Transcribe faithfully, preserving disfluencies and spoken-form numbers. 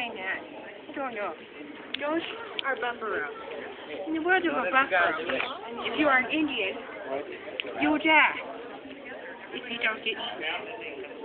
saying that. I don't know. Those are buffalo. In the world of a buffalo, if you are an Indian, you will die if you don't get eaten.